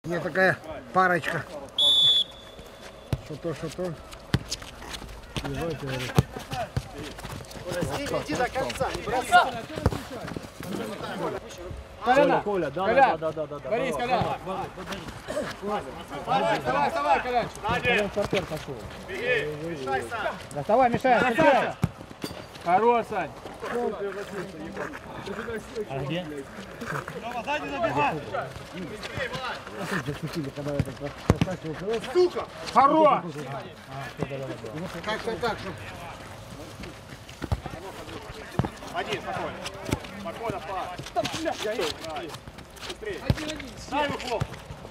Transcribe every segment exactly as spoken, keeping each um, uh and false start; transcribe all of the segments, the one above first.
Мне такая парочка. Что-то, что-то. Иди до конца, не бросай. Коля, Коля, да, Коля. да, да, да, да. Борис, Коля. Вставай, вставай, вставай, Коля. Коля стартер пошел. Мешай, Сань. Доставай, мешай, мешай. Хорош, Сань. А где? Сука! Хорош. Как-то так, чтобы... Один, спокойно. Спокойно, пас. Быстрее. Дай ему плохо.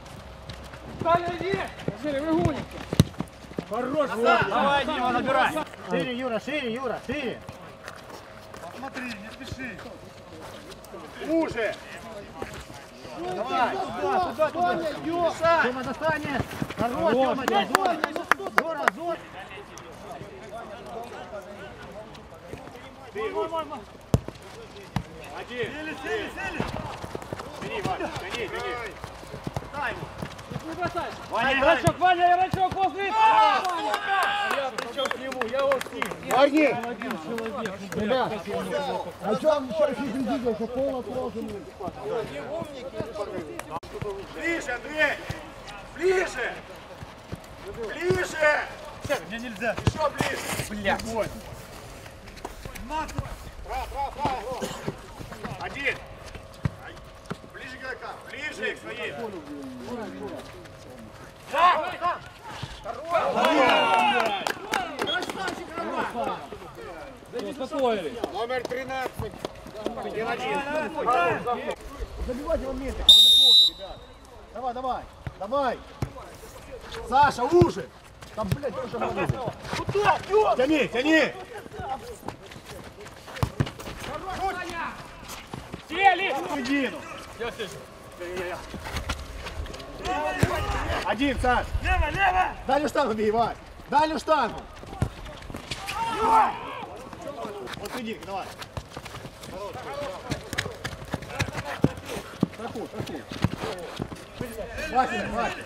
Жили, вы гоните. Хорош, давай, Дима, набирай. Шире, Юра, шире, Юра, шире. Смотри, не спеши. Уже. Давай. Туда, туда, туда. Тёма достанет. Хорош, Тёма, Зора. Зора, Зора. Ты, один. Сели, сели, сели. Гони, Ваня, гони, гони. Дай ему. Не бросай. Ваня, Ярочок, Ваня, Ярочок, после. Я причем к нему, я его с ним. Варни! Ребят, а что вам еще не видели, что пол отложен? Ближе, Андрей! Ближе! Ближе! Мне нельзя. Еще ближе. Бля. Прав, прав, прав. Один. Ближе к игрокам. Ближе к своей. Да! Успокоились. Номер тринадцать. Один-один. Забивайте его вместе, ребят. Давай, давай, давай. Саша, уже. Там, блядь, тоже надо. Куда? Тяни, тяни. Сели. Середину. Один, Саш. Лево, лево! Дальнюю штангу бей, Вань. Дальнюю штангу. Вот серединка, давай. Страхуй, страхуй. Вася, Вася.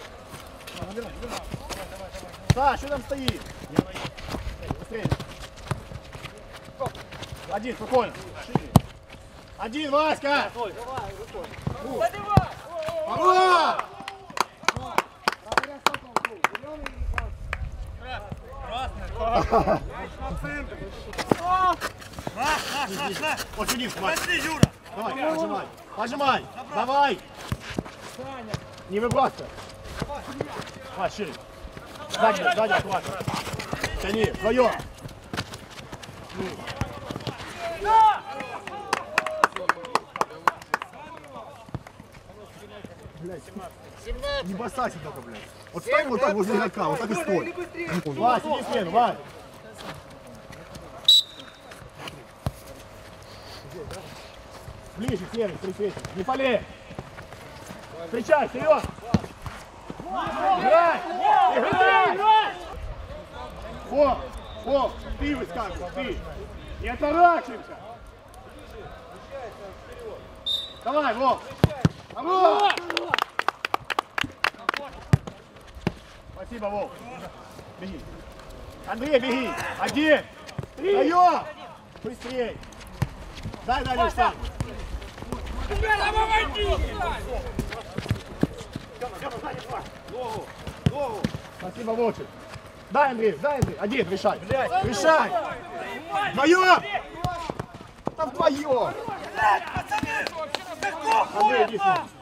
Саш, что там стоит? Быстрее. Один, спокойно. Один, Васька. Ага! Вот сюда, Вась. Давай, пожимай. Пожимай. Давай. Не выбрасывай. Вась, шире. Сзади, сзади, хватит. Тяни, вдвоем. Блядь. Не бросайся только, блядь. Вот стой вот так возле игрока, вот так и стой. Вась, иди в стену, Вась. Ближе, серый, присвети. Не полей. Встречай, вперед. Играй! Играй! О, о, ты выскакивай, ты. Не отворачивайся. Давай, Вов. Вов! Спасибо, Вов. Беги. Андрей, беги. Один. Даем. Быстрей. Дай, дай, Леша. Спасибо, Вовчик. Дай, Андрей, дай, Андрей. Один, решай. Решай. Вдвоем. Там вдвоем. Андрей, иди сюда.